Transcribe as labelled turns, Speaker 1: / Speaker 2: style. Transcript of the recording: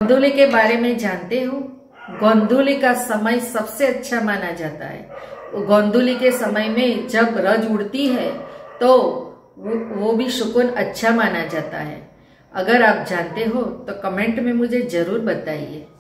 Speaker 1: गोंधुली के बारे में जानते हो? गोंधुली का समय सबसे अच्छा माना जाता है। गोंधुली के समय में जब रज उड़ती है तो वो भी शकुन अच्छा माना जाता है। अगर आप जानते हो तो कमेंट में मुझे जरूर बताइए।